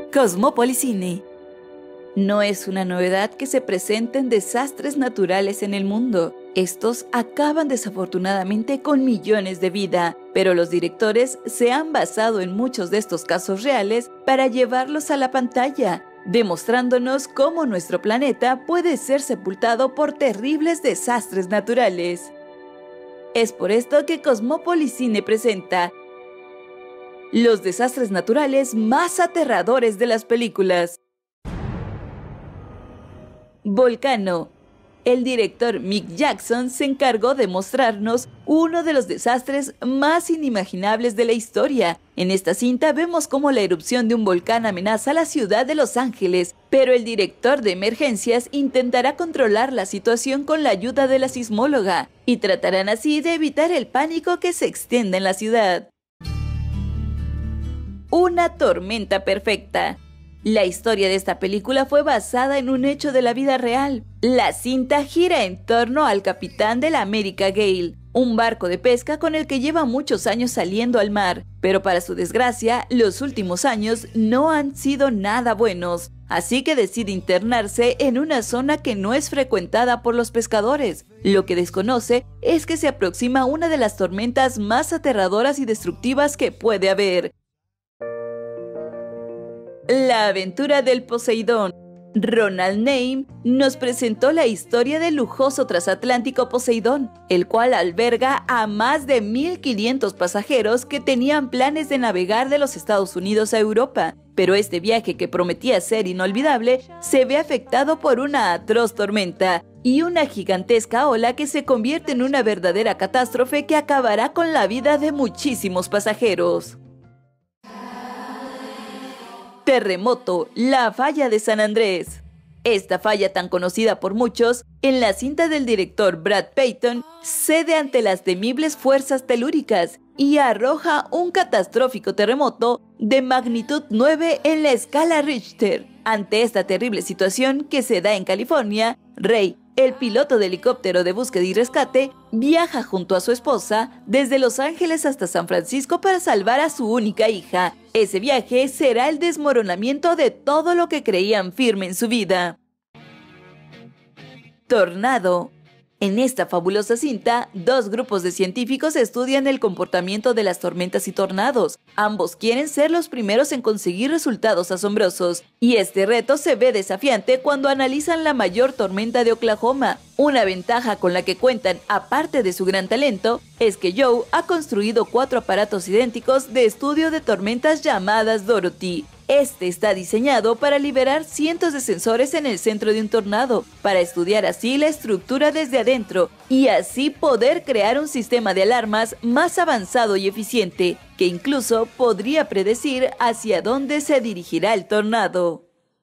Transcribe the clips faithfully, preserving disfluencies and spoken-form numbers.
Cosmópolis Cine. No es una novedad que se presenten desastres naturales en el mundo. Estos acaban desafortunadamente con millones de vidas, pero los directores se han basado en muchos de estos casos reales para llevarlos a la pantalla, demostrándonos cómo nuestro planeta puede ser sepultado por terribles desastres naturales. Es por esto que Cosmópolis Cine presenta los desastres naturales más aterradores de las películas. Volcano. El director Mick Jackson se encargó de mostrarnos uno de los desastres más inimaginables de la historia. En esta cinta vemos cómo la erupción de un volcán amenaza la ciudad de Los Ángeles, pero el director de emergencias intentará controlar la situación con la ayuda de la sismóloga, y tratarán así de evitar el pánico que se extienda en la ciudad. Una tormenta perfecta. La historia de esta película fue basada en un hecho de la vida real. La cinta gira en torno al capitán de la America Gale, un barco de pesca con el que lleva muchos años saliendo al mar, pero para su desgracia, los últimos años no han sido nada buenos, así que decide internarse en una zona que no es frecuentada por los pescadores. Lo que desconoce es que se aproxima una de las tormentas más aterradoras y destructivas que puede haber. La aventura del Poseidón. Ronald Neame nos presentó la historia del lujoso transatlántico Poseidón, el cual alberga a más de mil quinientos pasajeros que tenían planes de navegar de los Estados Unidos a Europa. Pero este viaje, que prometía ser inolvidable, se ve afectado por una atroz tormenta y una gigantesca ola que se convierte en una verdadera catástrofe que acabará con la vida de muchísimos pasajeros. Terremoto, la falla de San Andrés. Esta falla, tan conocida por muchos, en la cinta del director Brad Peyton, cede ante las temibles fuerzas telúricas y arroja un catastrófico terremoto de magnitud nueve en la escala Richter. Ante esta terrible situación que se da en California, Ray, el piloto de helicóptero de búsqueda y rescate, viaja junto a su esposa desde Los Ángeles hasta San Francisco para salvar a su única hija. Ese viaje será el desmoronamiento de todo lo que creían firme en su vida. Tornado. En esta fabulosa cinta, dos grupos de científicos estudian el comportamiento de las tormentas y tornados. Ambos quieren ser los primeros en conseguir resultados asombrosos, y este reto se ve desafiante cuando analizan la mayor tormenta de Oklahoma. Una ventaja con la que cuentan, aparte de su gran talento, es que Joe ha construido cuatro aparatos idénticos de estudio de tormentas llamadas Dorothy. Este está diseñado para liberar cientos de sensores en el centro de un tornado, para estudiar así la estructura desde adentro y así poder crear un sistema de alarmas más avanzado y eficiente, que incluso podría predecir hacia dónde se dirigirá el tornado.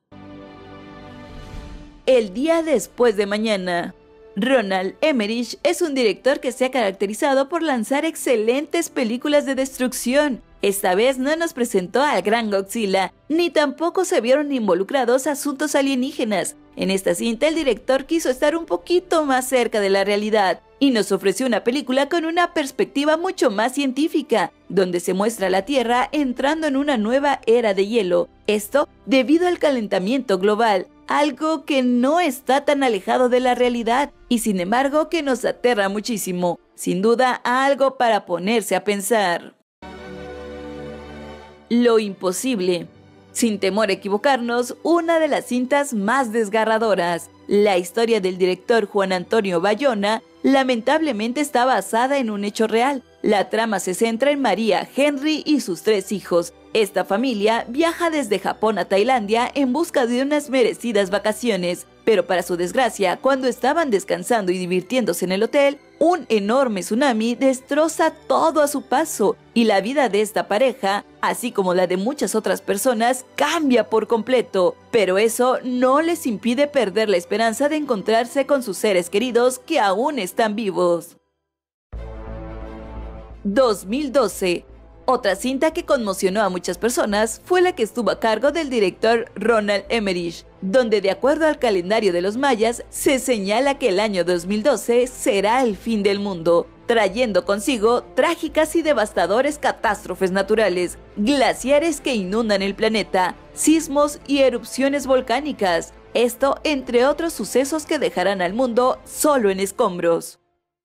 El día después de mañana. Roland Emmerich es un director que se ha caracterizado por lanzar excelentes películas de destrucción. Esta vez no nos presentó al gran Godzilla, ni tampoco se vieron involucrados asuntos alienígenas. En esta cinta el director quiso estar un poquito más cerca de la realidad y nos ofreció una película con una perspectiva mucho más científica, donde se muestra la Tierra entrando en una nueva era de hielo. Esto debido al calentamiento global, algo que no está tan alejado de la realidad y sin embargo que nos aterra muchísimo. Sin duda, algo para ponerse a pensar. Lo imposible. Sin temor a equivocarnos, una de las cintas más desgarradoras. La historia del director Juan Antonio Bayona lamentablemente está basada en un hecho real. La trama se centra en María, Henry y sus tres hijos. Esta familia viaja desde Japón a Tailandia en busca de unas merecidas vacaciones, pero para su desgracia, cuando estaban descansando y divirtiéndose en el hotel, un enorme tsunami destroza todo a su paso y la vida de esta pareja, así como la de muchas otras personas, cambia por completo. Pero eso no les impide perder la esperanza de encontrarse con sus seres queridos que aún están vivos. dos mil doce. Otra cinta que conmocionó a muchas personas fue la que estuvo a cargo del director Roland Emmerich, donde de acuerdo al calendario de los mayas se señala que el año dos mil doce será el fin del mundo. trayendo consigo trágicas y devastadoras catástrofes naturales, glaciares que inundan el planeta, sismos y erupciones volcánicas. Esto entre otros sucesos que dejarán al mundo solo en escombros.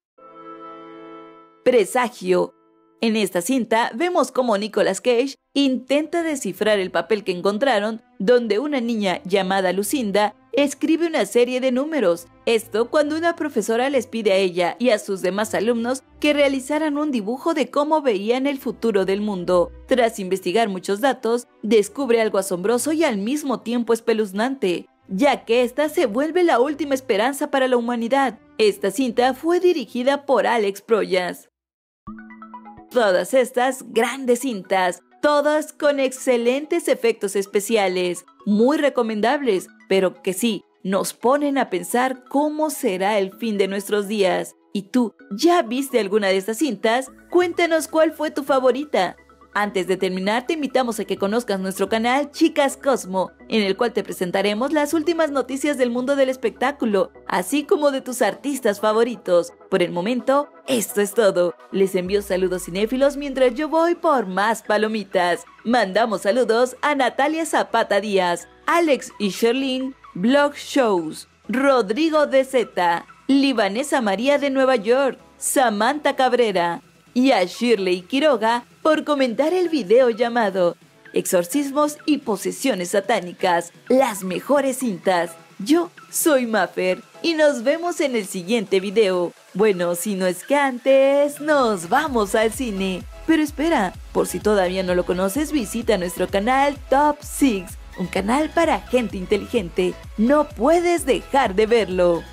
Presagio. En esta cinta vemos cómo Nicolas Cage intenta descifrar el papel que encontraron, donde una niña llamada Lucinda escribe una serie de números. Esto cuando una profesora les pide a ella y a sus demás alumnos que realizaran un dibujo de cómo veían el futuro del mundo. Tras investigar muchos datos, descubre algo asombroso y al mismo tiempo espeluznante, ya que esta se vuelve la última esperanza para la humanidad. Esta cinta fue dirigida por Alex Proyas. Todas estas grandes cintas, todas con excelentes efectos especiales, muy recomendables, pero que sí, nos ponen a pensar cómo será el fin de nuestros días. ¿Y tú, ya viste alguna de estas cintas? Cuéntanos cuál fue tu favorita. Antes de terminar, te invitamos a que conozcas nuestro canal Chicas Cosmo, en el cual te presentaremos las últimas noticias del mundo del espectáculo, así como de tus artistas favoritos. Por el momento, esto es todo. Les envío saludos cinéfilos mientras yo voy por más palomitas. Mandamos saludos a Natalia Zapata Díaz, Alex y Sherlyn, Blog Shows, Rodrigo de Z, Libanesa María de Nueva York, Samantha Cabrera y a Shirley Quiroga por comentar el video llamado Exorcismos y posesiones satánicas, las mejores cintas. Yo soy Maffer y nos vemos en el siguiente video. Bueno, si no es que antes nos vamos al cine. Pero espera, por si todavía no lo conoces, visita nuestro canal Top seis, un canal para gente inteligente. No puedes dejar de verlo.